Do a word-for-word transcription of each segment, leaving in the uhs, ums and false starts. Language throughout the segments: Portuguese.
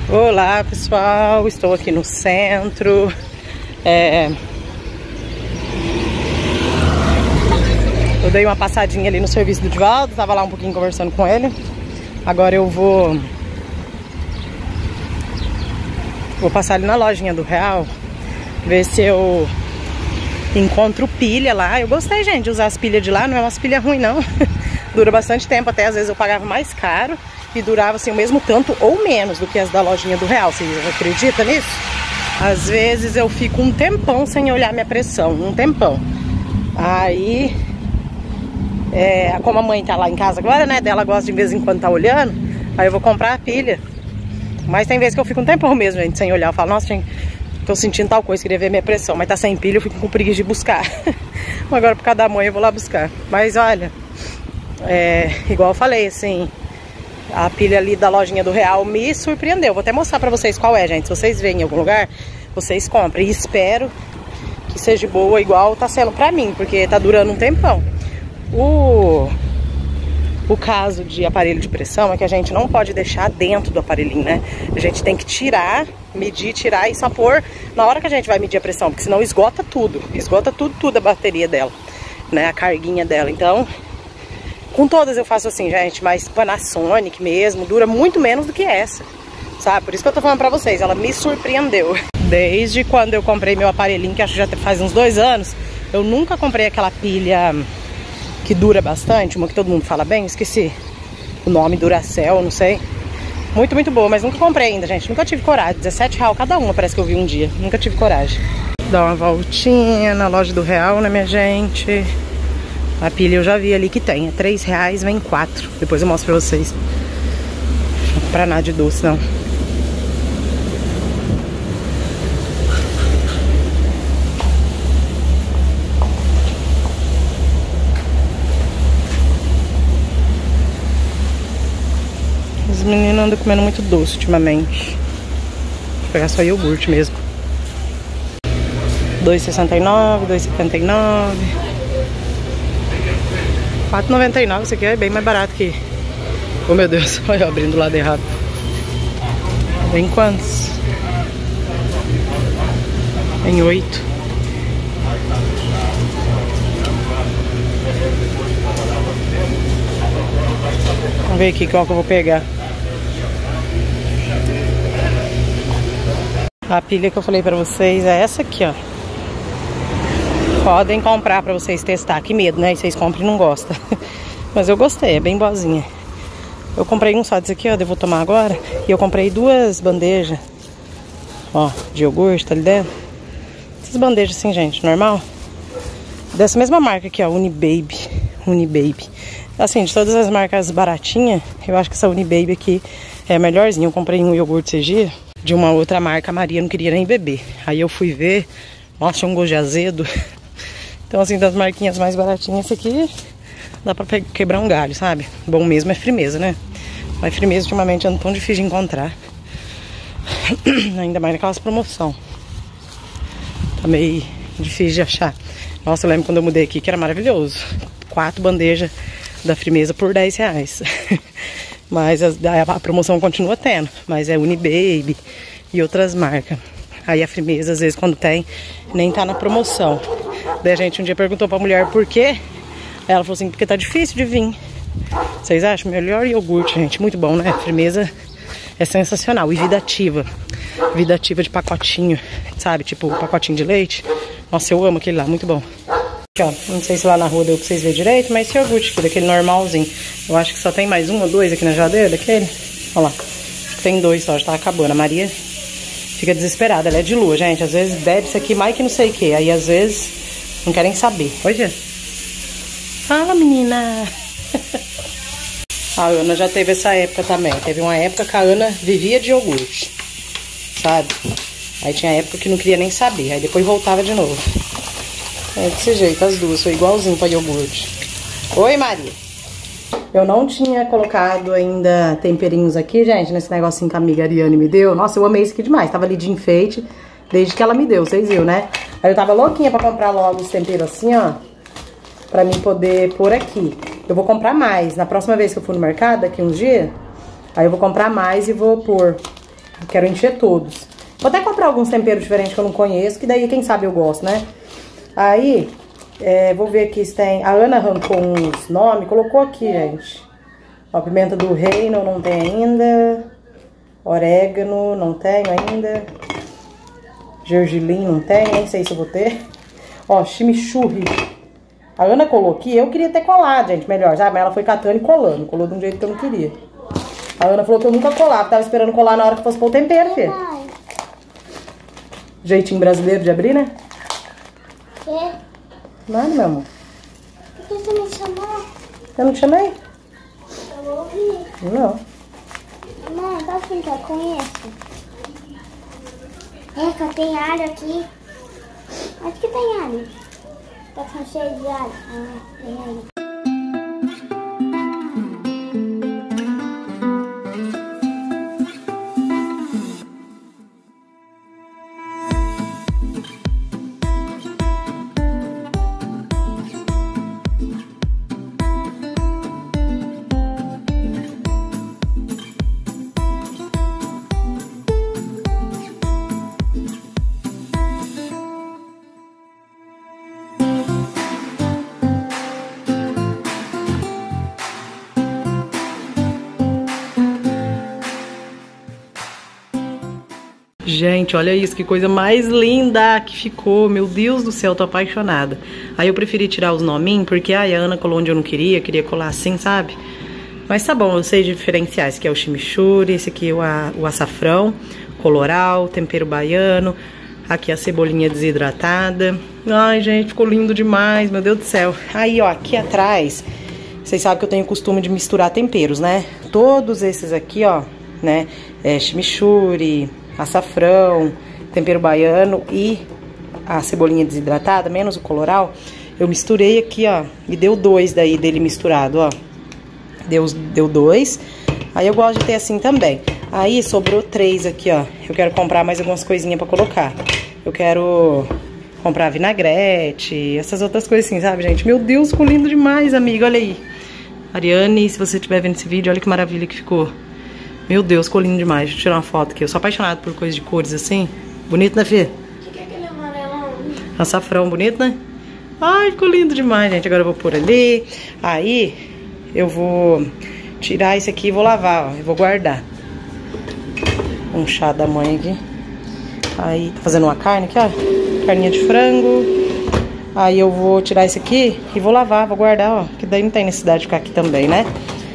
Olá pessoal, estou aqui no centro. é... Eu dei uma passadinha ali no serviço do Divaldo, tava lá um pouquinho conversando com ele. Agora eu vou Vou passar ali na lojinha do Real, ver se eu encontro pilha lá. Eu gostei, gente, de usar as pilhas de lá, não é umas pilhas ruins não. Dura bastante tempo, até às vezes eu pagava mais caro e durava assim o mesmo tanto ou menos do que as da lojinha do Real. Vocês acreditam nisso? Às vezes eu fico um tempão sem olhar minha pressão, um tempão. Aí, é, como a mãe tá lá em casa agora, né, dela gosta de vez em quando tá olhando, aí eu vou comprar a pilha. Mas tem vezes que eu fico um tempão mesmo, gente, sem olhar. Eu falo, nossa, gente, tô sentindo tal coisa, queria ver minha pressão, mas tá sem pilha, eu fico com preguiça de buscar. Agora por causa da mãe eu vou lá buscar. Mas olha, é, igual eu falei, assim, a pilha ali da lojinha do Real me surpreendeu. Vou até mostrar pra vocês qual é, gente. Se vocês veem em algum lugar, vocês comprem. E espero que seja boa igual tá sendo pra mim, porque tá durando um tempão. O, o caso de aparelho de pressão é que a gente não pode deixar dentro do aparelhinho, né? A gente tem que tirar, medir, tirar e só pôr na hora que a gente vai medir a pressão, porque senão esgota tudo. Esgota tudo, tudo a bateria dela, né? A carguinha dela. Então, com todas eu faço assim, gente, mas Panasonic mesmo, dura muito menos do que essa, sabe? Por isso que eu tô falando pra vocês, ela me surpreendeu. Desde quando eu comprei meu aparelhinho, que acho que já faz uns dois anos, eu nunca comprei aquela pilha que dura bastante, uma que todo mundo fala bem, esqueci o nome, Duracell, não sei. Muito, muito boa, mas nunca comprei ainda, gente, nunca tive coragem. dezessete reais cada uma, parece que eu vi um dia, nunca tive coragem. Dá uma voltinha na loja do Real, né, minha gente? A pilha eu já vi ali que tem, é três reais, vem quatro. Depois eu mostro pra vocês. Não comprar nada de doce, não. Os meninos andam comendo muito doce ultimamente. Vou pegar só iogurte mesmo. dois reais e sessenta e nove, dois reais e setenta e nove. quatro reais e noventa e nove, isso aqui é bem mais barato que... Oh meu Deus, olha eu abrindo do lado errado. Vem quantos? Vem oito. Vamos ver aqui qual que eu vou pegar. A pilha que eu falei pra vocês é essa aqui, ó. Podem comprar pra vocês testar. Que medo, né? E vocês compram e não gostam. Mas eu gostei, é bem boazinha. Eu comprei um só desse aqui, ó, eu vou tomar agora. E eu comprei duas bandejas, ó, de iogurte, tá ali dentro. Essas bandejas assim, gente, normal. Dessa mesma marca aqui, ó, Unibaby. Unibaby. Assim, de todas as marcas baratinhas, eu acho que essa Unibaby aqui é a melhorzinha. Eu comprei um iogurte esse dia de uma outra marca, a Maria não queria nem beber. Aí eu fui ver, nossa, tinha um gosto de azedo. Então, assim, das marquinhas mais baratinhas, esse aqui dá pra quebrar um galho, sabe? Bom mesmo é Frimeza, né? Mas Frimeza ultimamente anda tão difícil de encontrar. Ainda mais naquelas promoções. Tá meio difícil de achar. Nossa, eu lembro quando eu mudei aqui que era maravilhoso. Quatro bandejas da Frimeza por dez reais. Mas a, a promoção continua tendo. Mas é Unibaby e outras marcas. Aí a Frimeza, às vezes, quando tem, nem tá na promoção. Daí a gente um dia perguntou pra mulher por quê. Ela falou assim, porque tá difícil de vir. Vocês acham? Melhor iogurte, gente. Muito bom, né? Frimeza é sensacional. E Vida Ativa. Vida Ativa de pacotinho, sabe? Tipo pacotinho de leite. Nossa, eu amo aquele lá, muito bom. Aqui, ó. Não sei se lá na rua deu pra vocês verem direito, mas esse iogurte aqui, daquele normalzinho. Eu acho que só tem mais um ou dois aqui na geladeira daquele. Olha lá. Acho que tem dois só, já tá acabando. A Maria fica desesperada. Ela é de lua, gente. Às vezes bebe isso aqui mais que não sei o que. Aí, às vezes, não querem saber. Olha. Fala, menina. A Ana já teve essa época também. Teve uma época que a Ana vivia de iogurte, sabe? Aí tinha época que não queria nem saber. Aí depois voltava de novo. É desse jeito, as duas. Foi igualzinho pra iogurte. Oi, Maria. Eu não tinha colocado ainda temperinhos aqui, gente, nesse negocinho que a amiga Ariane me deu. Nossa, eu amei isso aqui demais. Tava ali de enfeite desde que ela me deu, vocês viram, né? Aí eu tava louquinha pra comprar logo os temperos assim, ó. Pra mim poder pôr aqui. Eu vou comprar mais. Na próxima vez que eu for no mercado, daqui uns dias, aí eu vou comprar mais e vou pôr Quero encher todos. Vou até comprar alguns temperos diferentes que eu não conheço, que daí, quem sabe, eu gosto, né? Aí, é, vou ver aqui se tem... A Ana arrancou uns nomes, colocou aqui, gente. Ó, pimenta do reino não tem ainda. Orégano não tenho ainda. Gergelim não tem, nem sei se eu vou ter. Ó, chimichurri. A Ana colou aqui, eu queria ter colado, gente, melhor, sabe? Mas ela foi catando e colando. Colou de um jeito que eu não queria. A Ana falou que eu nunca colava, tava esperando colar na hora que fosse pôr o tempero, filho. Jeitinho brasileiro de abrir, né? Quê? Nada, meu amor. Por que você me chamou? Eu não te chamei? Eu ouvi. Não. Mãe, posso brincar com isso? Eca, tem alho aqui. Acho que tem alho. Tá com cheio de alho. Ah, tem alho. Gente, olha isso, que coisa mais linda que ficou. Meu Deus do céu, tô apaixonada. Aí eu preferi tirar os nominhos, porque ai, a Ana colou onde eu não queria, queria colar assim, sabe? Mas tá bom, eu sei diferenciar. Esse aqui é o chimichurri, esse aqui é o, a, o açafrão, coloral, tempero baiano. Aqui a cebolinha desidratada. Ai, gente, ficou lindo demais, meu Deus do céu. Aí, ó, aqui atrás, vocês sabem que eu tenho o costume de misturar temperos, né? Todos esses aqui, ó, né? É chimichurri, açafrão, tempero baiano e a cebolinha desidratada, menos o coloral, eu misturei aqui, ó, e deu dois daí dele misturado, ó. Deu, deu dois. Aí eu gosto de ter assim também. Aí sobrou três aqui, ó. Eu quero comprar mais algumas coisinhas pra colocar. Eu quero comprar vinagrete, essas outras coisas assim, sabe, gente? Meu Deus, ficou lindo demais, amiga, olha aí. Ariane, se você estiver vendo esse vídeo, olha que maravilha que ficou. Meu Deus, ficou lindo demais. Deixa eu tirar uma foto aqui. Eu sou apaixonada por coisas de cores assim. Bonito, né, Fê? O que é aquele amarelão? Açafrão, bonito, né? Ai, ficou lindo demais, gente. Agora eu vou pôr ali. Aí, eu vou tirar esse aqui e vou lavar, ó. Eu vou guardar. Um chá da mãe aqui. Aí, tá fazendo uma carne aqui, ó. Carninha de frango. Aí eu vou tirar esse aqui e vou lavar, vou guardar, ó. Que daí não tem necessidade de ficar aqui também, né?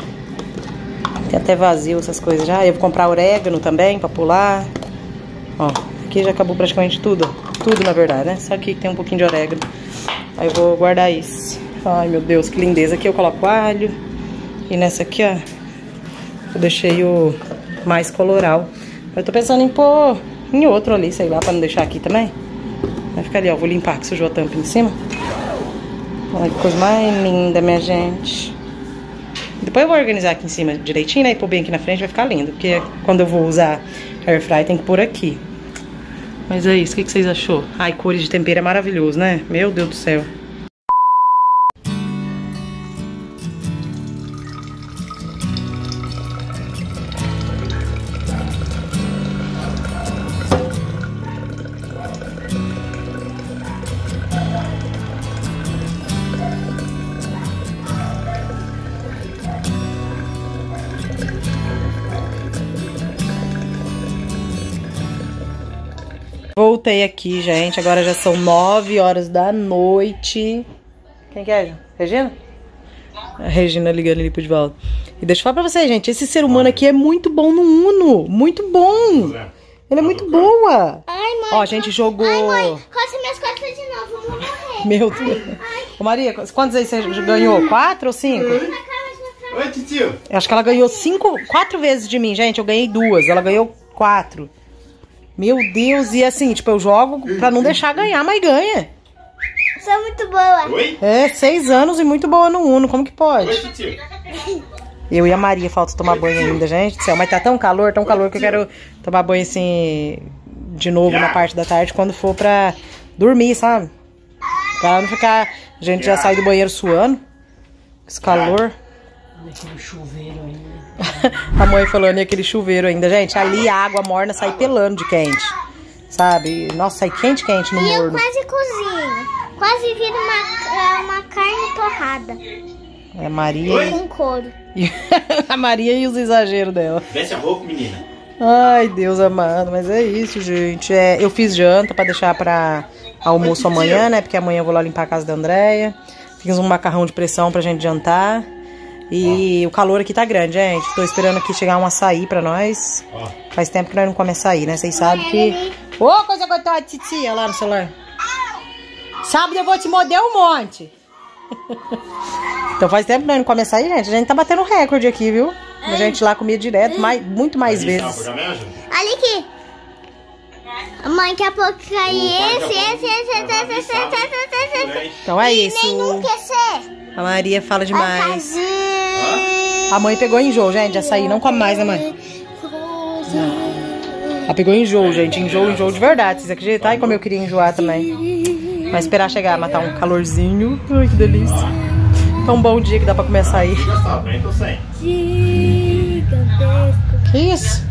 Tem até vazio essas coisas já. Eu vou comprar orégano também pra pular. Ó, aqui já acabou praticamente tudo. Tudo, na verdade, né? Só aqui que tem um pouquinho de orégano. Aí eu vou guardar isso. Ai, meu Deus, que lindeza. Aqui eu coloco alho. E nessa aqui, ó, eu deixei o mais coloral. Eu tô pensando em pôr em outro ali, sei lá, pra não deixar aqui também. Vai ficar ali, ó. Vou limpar, que sujou a tampa em cima. Olha que coisa mais linda, minha gente. Depois eu vou organizar aqui em cima direitinho, né? E pôr bem aqui na frente, vai ficar lindo. Porque quando eu vou usar air fry, tem que pôr aqui. Mas é isso, o que, que vocês achou? Ai, cores de tempero é maravilhoso, né? Meu Deus do céu. Voltei aqui, gente. Agora já são nove horas da noite. Quem que é, Regina? A Regina ligando ali pro de volta. E deixa eu falar pra vocês, gente. Esse ser humano aqui é muito bom no Uno. Muito bom. Ele é muito boa. Ai, mãe. Ó, a gente jogou... Ai, mãe. Coça minhas costas de novo. Eu vou morrer. Meu Deus. Ai, ai. Ô, Maria, quantas vezes você ganhou? Quatro ou cinco? Oi, titio. Acho que ela ganhou cinco, quatro vezes de mim, gente. Eu ganhei duas. Ela ganhou quatro. Meu Deus, e assim, tipo, eu jogo pra não deixar ganhar, mas ganha. Sou muito boa. Oi? É, seis anos e muito boa no Uno, como que pode? Oi, titio. Eu e a Maria falta tomar banho ainda, gente do céu. Mas tá tão calor, tão calor que eu quero tomar banho assim, de novo na parte da tarde, quando for pra dormir, sabe? Pra não ficar, a gente já sai do banheiro suando, esse calor. Naquele chuveiro ainda. A mãe falando naquele chuveiro ainda. Gente, ali a água morna sai pelando de quente. Sabe? Nossa, sai quente, quente no e morno. E eu quase cozinho. Quase viro uma, uma carne torrada. É Maria. Com couro. A Maria e os exageros dela. Desce a roupa, menina. Ai, Deus amado. Mas é isso, gente. É, eu fiz janta pra deixar pra almoço amanhã, né? Porque amanhã eu vou lá limpar a casa da Andréia. Fiz um macarrão de pressão pra gente jantar. E ó, o calor aqui tá grande, gente. Tô esperando aqui chegar um açaí pra nós. Ó. Faz tempo que nós não comemos açaí, né? Vocês sabem que... Ô, oh, coisa gostosa de titia lá no celular. Sábado eu vou te morder um monte. Então faz tempo que nós não comemos açaí, gente. A gente tá batendo recorde aqui, viu? A gente lá comia direto, mais, muito mais vezes. Olha aqui. Mãe, daqui a pouco aí. Esse, esse, esse, esse, esse, esse. Então é isso. A Maria fala demais. A mãe pegou enjoo, gente. Açaí não come mais, né, mãe? Não. Ela pegou enjoo, gente. Enjoo, enjoo de verdade. Vocês acreditam? Ai, como eu queria enjoar também. Mas esperar chegar, matar um calorzinho. Ai, que delícia. Tão bom dia que dá pra comer açaí. Que isso?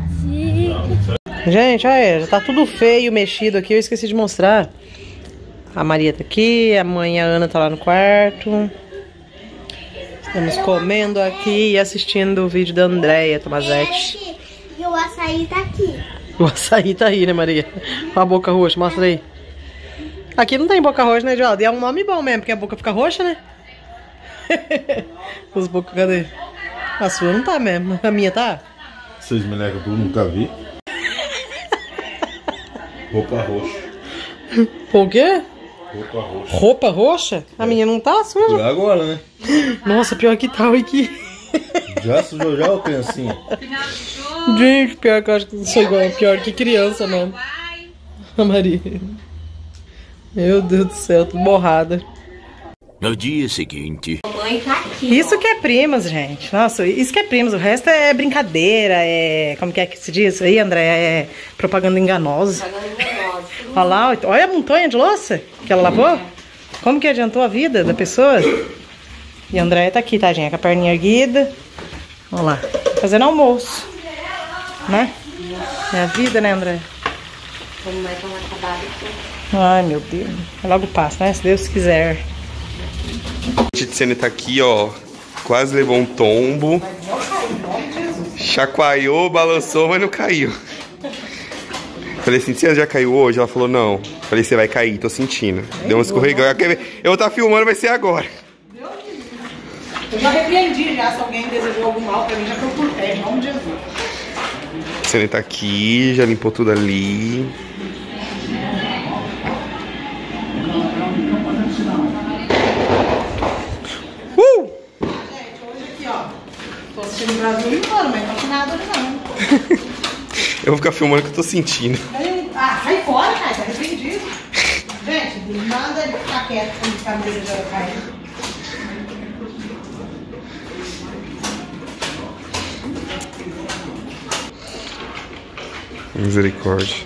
Gente, olha, já tá tudo feio, mexido aqui. Eu esqueci de mostrar. A Maria tá aqui, a mãe e a Ana tá lá no quarto. Estamos comendo aqui e assistindo o vídeo da Andréia Tomazete. E o açaí tá aqui. O açaí tá aí, né, Maria? Com a boca roxa, mostra aí. Aqui não tem boca roxa, né, João? E é um nome bom mesmo, porque a boca fica roxa, né? Os bocas, cadê? A sua não tá mesmo, a minha tá? Vocês me negam que eu nunca vi. Roupa roxa. O quê? Roupa roxa. Roupa roxa? A minha não tá suja? Já agora, né? Nossa, pior que tal aqui. Já sujou já, ô criancinha? Gente, pior que eu acho que sou igual, pior que criança mesmo. A Maria. Meu Deus do céu, tô borrada. No dia seguinte... Mãe tá aqui, isso ó. Que é primas, gente. Nossa, isso que é primas. O resto é brincadeira, é... Como que é que se diz isso aí, André? É propaganda enganosa. Propaganda enganosa. Olha lá, olha a montanha de louça que ela lavou. Como que adiantou a vida da pessoa? E a André tá aqui, tá, gente? Com a perninha erguida. Olha lá, fazendo almoço. Né? É a vida, né, André? Como vai tomar acabado aqui? Ai, meu Deus. Logo passa, né? Se Deus quiser. A Tiziane tá aqui, ó. Quase levou um tombo. Chacoalhou, balançou, mas não caiu. Falei assim, você já caiu hoje? Ela falou, não. Falei, você vai cair, tô sentindo. Deu um escorregão. Eu vou estar filmando, vai ser agora. Eu já repreendi já, se alguém desejou algum mal pra mim, já foi por pé, em nome de Jesus. A Tiziane tá aqui, já limpou tudo ali. Uh! Gente, hoje aqui, ó. Tô assistindo o Brasil limpando, mas não tô nada hoje não. Eu vou ficar filmando que eu tô sentindo. Ah, sai fora, cara, tá arrependido. Gente, manda ele ficar quieto pra ele ficar me desejando cair. Misericórdia.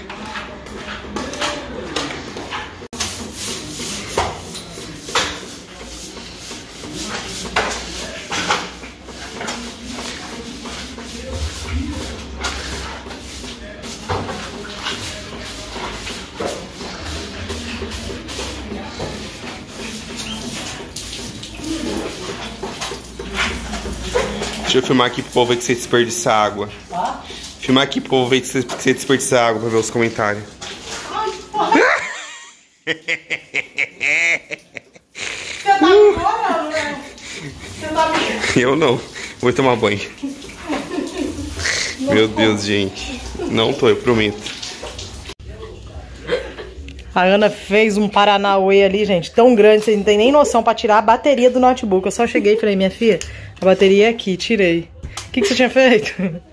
Deixa eu filmar aqui pro povo ver que você desperdiça água. Tá? Filmar aqui pro povo ver que você desperdiça água pra ver os comentários. Ai, porra! Você tá me chorando, né? Você tá me... Eu não. Vou tomar banho. Meu Deus, gente. Não tô, eu prometo. A Ana fez um paranauê ali, gente, tão grande, vocês não tem nem noção, pra tirar a bateria do notebook. Eu só cheguei e falei, minha filha, a bateria é aqui, tirei. O que, que você tinha feito?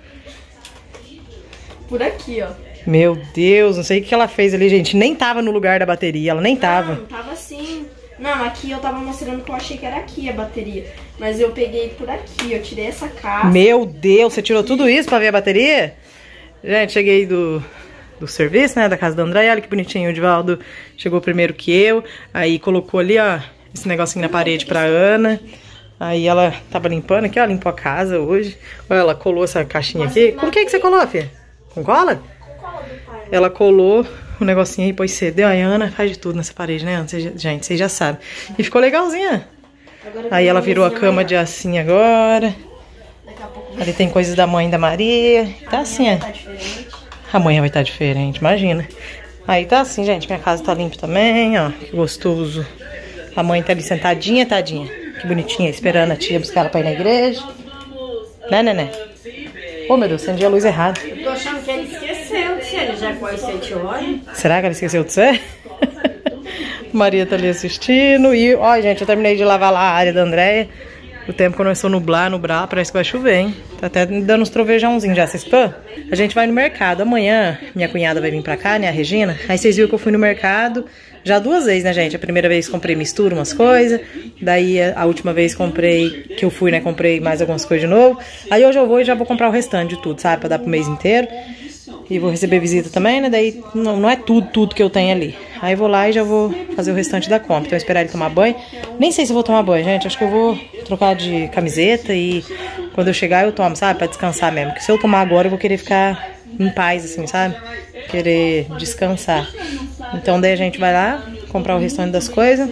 Por aqui, ó. Meu Deus, não sei o que ela fez ali, gente. Nem tava no lugar da bateria, ela nem tava. Não, tava assim. Não, aqui eu tava mostrando que eu achei que era aqui a bateria. Mas eu peguei por aqui, eu tirei essa casca. Meu Deus, você tirou tudo isso pra ver a bateria? Gente, cheguei do... do serviço, né, da casa da Andréia, olha que bonitinho, o Divaldo chegou primeiro que eu, aí colocou ali, ó, esse negocinho na parede pra Ana, Aí ela tava limpando aqui, ó, limpou a casa hoje. Olha, ela colou essa caixinha aqui. Com o que que você colou, filha? Com cola? Ela colou o negocinho aí, pôs C D. Ó, a Ana faz de tudo nessa parede, né, Ana? Cês, gente, vocês já sabem. E ficou legalzinha. Aí ela virou a cama de assim agora. Ali tem coisas da mãe da Maria. Tá assim, ó. Amanhã vai estar diferente, imagina. Aí tá assim, gente. Minha casa tá limpa também, ó. Que gostoso. A mãe tá ali sentadinha, tadinha. Que bonitinha, esperando a tia buscar ela pra ir na igreja. Né, Nené? Oh, meu Deus, acendi a luz errada. Eu tô achando que ele esqueceu de ser, ele já quase sete horas. Será que ela esqueceu de ser? Maria tá ali assistindo. E, ó, gente, eu terminei de lavar lá a área da Andréia. O tempo começou a nublar, nublar, parece que vai chover, hein? Tá até dando uns trovejãozinhos já, vocês estão? A gente vai no mercado. Amanhã, minha cunhada vai vir pra cá, né, a Regina. Aí vocês viram que eu fui no mercado já duas vezes, né, gente? A primeira vez comprei mistura, umas coisas. Daí, a última vez comprei, que eu fui, né, comprei mais algumas coisas de novo. Aí hoje eu vou e já vou comprar o restante de tudo, sabe? Pra dar pro mês inteiro. E vou receber visita também, né? Daí não, não é tudo, tudo que eu tenho ali. Aí vou lá e já vou fazer o restante da compra. Então esperar ele tomar banho. Nem sei se eu vou tomar banho, gente. Acho que eu vou trocar de camiseta e quando eu chegar eu tomo, sabe? Pra descansar mesmo. Porque se eu tomar agora eu vou querer ficar em paz, assim, sabe? Querer descansar. Então daí a gente vai lá comprar o restante das coisas.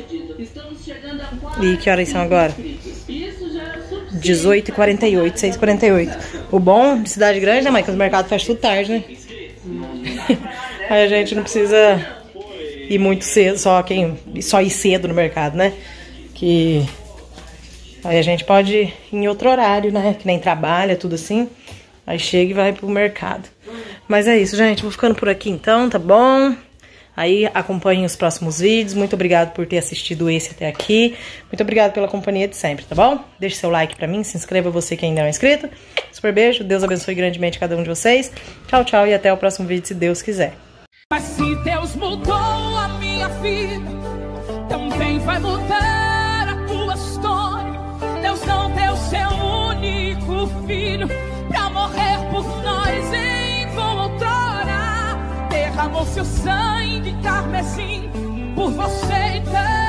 E que horas são agora? dezoito e quarenta e oito, seis e quarenta e oito. O bom de cidade grande, né, mãe? Que os mercados fecham tudo tarde, né? Aí a gente não precisa ir muito cedo, só quem só ir cedo no mercado, né? Que aí a gente pode ir em outro horário, né? Que nem trabalha, tudo assim. Aí chega e vai pro mercado. Mas é isso, gente. Vou ficando por aqui então, tá bom? Aí acompanhem os próximos vídeos. Muito obrigado por ter assistido esse até aqui. Muito obrigado pela companhia de sempre, tá bom? Deixe seu like pra mim, se inscreva você que ainda não é inscrito. Super beijo, Deus abençoe grandemente cada um de vocês. Tchau, tchau e até o próximo vídeo, se Deus quiser. Mas se Deus mudou a minha vida, também vai mudar a tua história. Deus não deu seu único filho pra morrer por nós em vão outrora. Derramou seu sangue carmesim por você então.